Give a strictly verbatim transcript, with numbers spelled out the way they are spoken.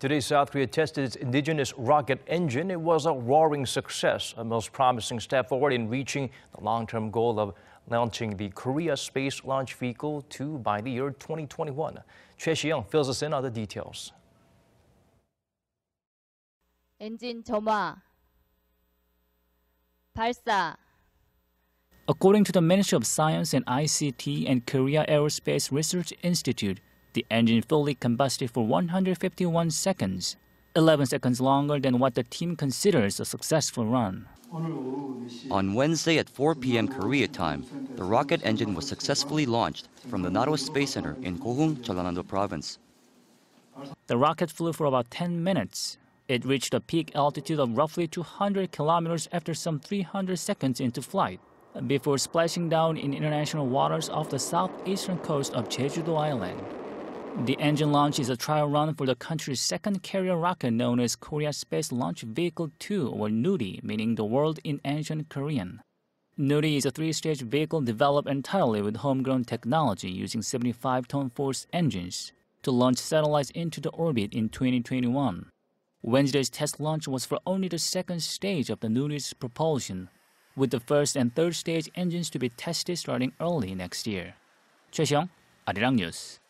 Today, South Korea tested its indigenous rocket engine. It was a roaring success, a most promising step forward in reaching the long-term goal of launching the Korea Space Launch Vehicle two by the year twenty twenty-one. Choi Si-young fills us in on the details. 엔진 점화. 발사. According to the Ministry of Science and I C T and Korea Aerospace Research Institute, the engine fully combusted for one hundred fifty-one seconds, eleven seconds longer than what the team considers a successful run. On Wednesday at four p m Korea time, the rocket engine was successfully launched from the Naro Space Center in Goheung, Jeollanam-do Province. The rocket flew for about ten minutes. It reached a peak altitude of roughly two hundred kilometers after some three hundred seconds into flight, before splashing down in international waters off the southeastern coast of Jeju-do Island. The engine launch is a trial run for the country's second carrier rocket known as Korea Space Launch Vehicle two, or Nuri, meaning the world in ancient Korean. Nuri is a three-stage vehicle developed entirely with homegrown technology using seventy-five ton force engines to launch satellites into the orbit in twenty twenty-one. Wednesday's test launch was for only the second stage of the Nuri's propulsion, with the first and third stage engines to be tested starting early next year. Choi Si-young, Arirang News.